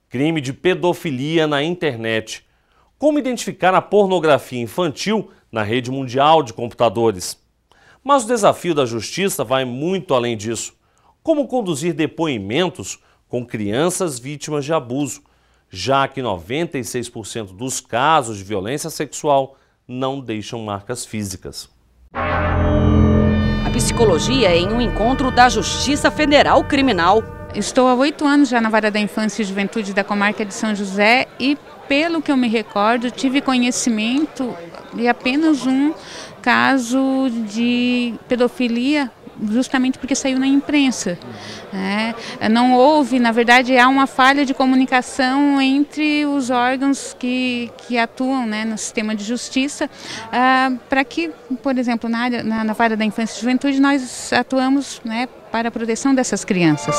crime de pedofilia na internet. Como identificar a pornografia infantil na rede mundial de computadores? Mas o desafio da justiça vai muito além disso. Como conduzir depoimentos com crianças vítimas de abuso, já que 96% dos casos de violência sexual não deixam marcas físicas. A psicologia em um encontro da Justiça Federal Criminal. Estou há 8 anos já na Vara da Infância e Juventude da Comarca de São José e, pelo que eu me recordo, tive conhecimento de apenas um caso de pedofilia, justamente porque saiu na imprensa. Não houve, na verdade, há uma falha de comunicação entre os órgãos que atuam, no sistema de justiça, para que, por exemplo, na Vara da Infância e Juventude, nós atuamos para a proteção dessas crianças.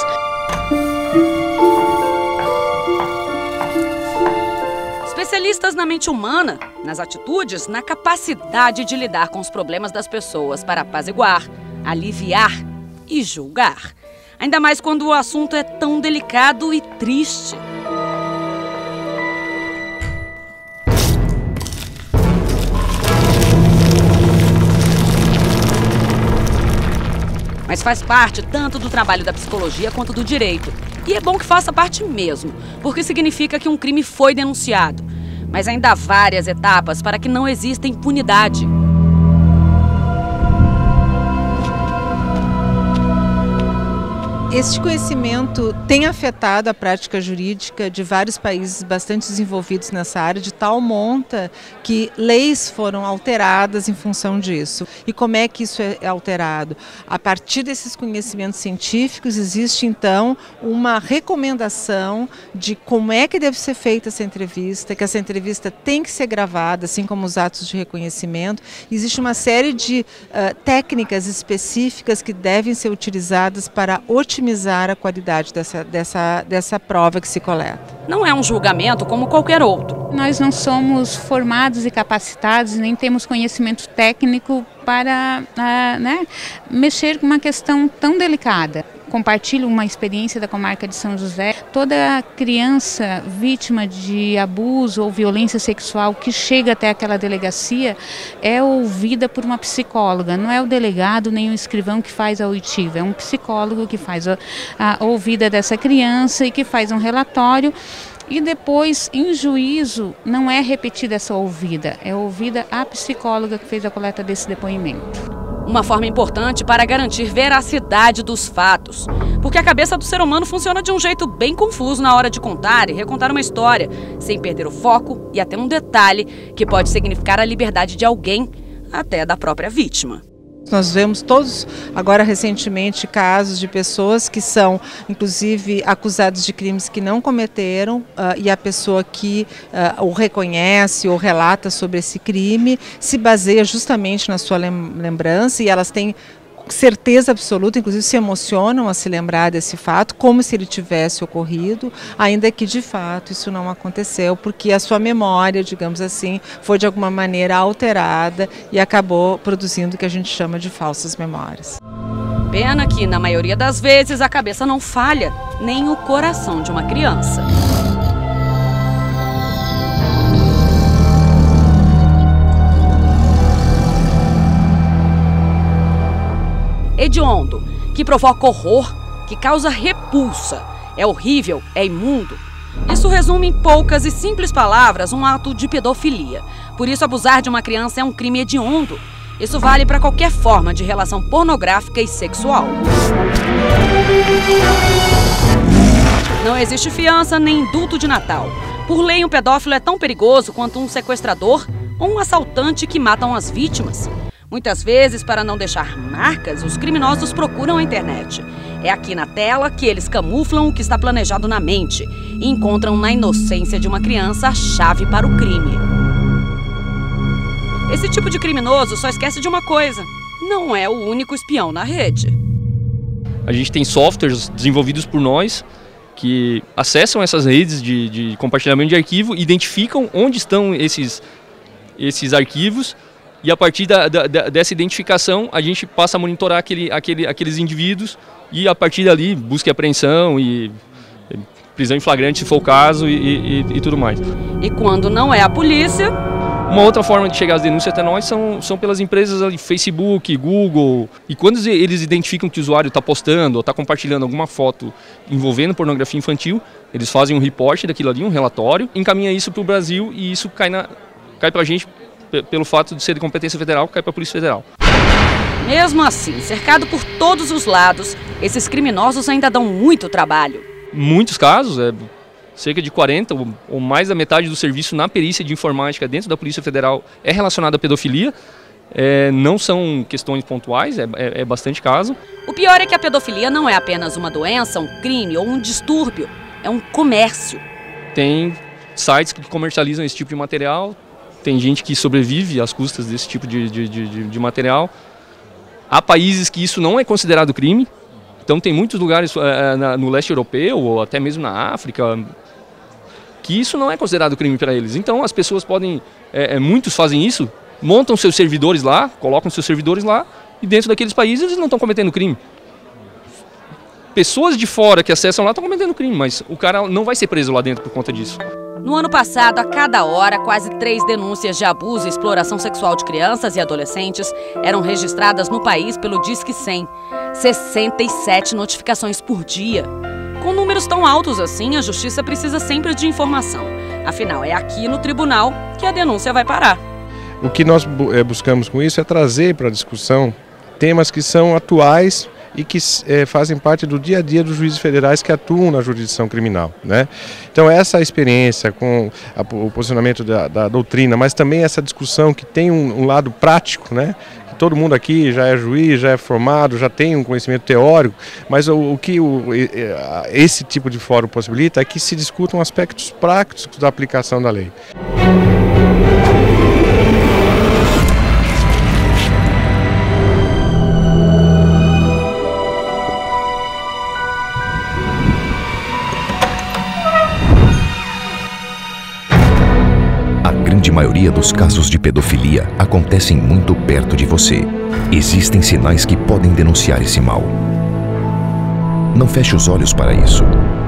Especialistas na mente humana, nas atitudes, na capacidade de lidar com os problemas das pessoas para apaziguar, aliviar e julgar. Ainda mais quando o assunto é tão delicado e triste. Mas faz parte tanto do trabalho da psicologia quanto do direito. E é bom que faça parte mesmo, porque significa que um crime foi denunciado. Mas ainda há várias etapas para que não exista impunidade. Este conhecimento tem afetado a prática jurídica de vários países bastante desenvolvidos nessa área, de tal monta que leis foram alteradas em função disso. E como é que isso é alterado? A partir desses conhecimentos científicos existe então uma recomendação de como é que deve ser feita essa entrevista, que essa entrevista tem que ser gravada, assim como os atos de reconhecimento. Existe uma série de técnicas específicas que devem ser utilizadas para otimizar a qualidade dessa prova que se coleta. Não é um julgamento como qualquer outro. Nós não somos formados e capacitados, nem temos conhecimento técnico para mexer com uma questão tão delicada. Compartilho uma experiência da Comarca de São José. Toda criança vítima de abuso ou violência sexual que chega até aquela delegacia é ouvida por uma psicóloga. Não é o delegado nem o escrivão que faz a oitiva, é um psicólogo que faz a ouvida dessa criança e que faz um relatório. E depois, em juízo, não é repetida essa ouvida, é ouvida a psicóloga que fez a coleta desse depoimento. Uma forma importante para garantir veracidade dos fatos. Porque a cabeça do ser humano funciona de um jeito bem confuso na hora de contar e recontar uma história, sem perder o foco e até um detalhe que pode significar a liberdade de alguém, até da própria vítima. Nós vemos todos, agora recentemente, casos de pessoas que são, inclusive, acusados de crimes que não cometeram e a pessoa que o reconhece ou relata sobre esse crime se baseia justamente na sua lembrança e elas têm certeza absoluta, inclusive se emocionam a se lembrar desse fato, como se ele tivesse ocorrido, ainda que de fato isso não aconteceu, porque a sua memória, digamos assim, foi de alguma maneira alterada e acabou produzindo o que a gente chama de falsas memórias. Pena que, na maioria das vezes, a cabeça não falha, nem o coração de uma criança. Hediondo, que provoca horror, que causa repulsa, é horrível, é imundo. Isso resume em poucas e simples palavras um ato de pedofilia. Por isso, abusar de uma criança é um crime hediondo. Isso vale para qualquer forma de relação pornográfica e sexual. Não existe fiança nem indulto de Natal. Por lei, um pedófilo é tão perigoso quanto um sequestrador ou um assaltante que matam as vítimas. Muitas vezes, para não deixar marcas, os criminosos procuram a internet. É aqui na tela que eles camuflam o que está planejado na mente e encontram na inocência de uma criança a chave para o crime. Esse tipo de criminoso só esquece de uma coisa: não é o único espião na rede. A gente tem softwares desenvolvidos por nós que acessam essas redes de compartilhamento de arquivo, identificam onde estão esses arquivos. E a partir dessa identificação, a gente passa a monitorar aqueles indivíduos e a partir dali busca e apreensão e prisão em flagrante se for o caso e tudo mais. E quando não é a polícia... Uma outra forma de chegar às denúncias até nós são pelas empresas ali, Facebook, Google. E quando eles identificam que o usuário está postando ou está compartilhando alguma foto envolvendo pornografia infantil, eles fazem um report daquilo ali, um relatório, encaminha isso para o Brasil e isso cai para a gente, pelo fato de ser de competência federal, cai para a Polícia Federal. Mesmo assim, cercado por todos os lados, esses criminosos ainda dão muito trabalho. Muitos casos, cerca de 40 ou mais da metade do serviço na perícia de informática dentro da Polícia Federal é relacionado à pedofilia. Não são questões pontuais, é bastante caso. O pior é que a pedofilia não é apenas uma doença, um crime ou um distúrbio, é um comércio. Tem sites que comercializam esse tipo de material, tem gente que sobrevive às custas desse tipo de material. Há países que isso não é considerado crime, então tem muitos lugares no leste europeu ou até mesmo na África que isso não é considerado crime para eles. Então as pessoas podem, muitos fazem isso, montam seus servidores lá, colocam seus servidores lá e dentro daqueles países eles não estão cometendo crime. Pessoas de fora que acessam lá estão cometendo crime, mas o cara não vai ser preso lá dentro por conta disso. No ano passado, a cada hora, quase 3 denúncias de abuso e exploração sexual de crianças e adolescentes eram registradas no país pelo Disque 100. 67 notificações por dia. Com números tão altos assim, a justiça precisa sempre de informação. Afinal, é aqui no tribunal que a denúncia vai parar. O que nós buscamos com isso é trazer para a discussão temas que são atuais e que fazem parte do dia a dia dos juízes federais que atuam na jurisdição criminal, né? Então essa experiência com o posicionamento da doutrina, mas também essa discussão que tem um lado prático, né? Que todo mundo aqui já é juiz, já é formado, já tem um conhecimento teórico, mas o que esse tipo de fórum possibilita é que se discutam aspectos práticos da aplicação da lei. A maioria dos casos de pedofilia acontecem muito perto de você. Existem sinais que podem denunciar esse mal. Não feche os olhos para isso.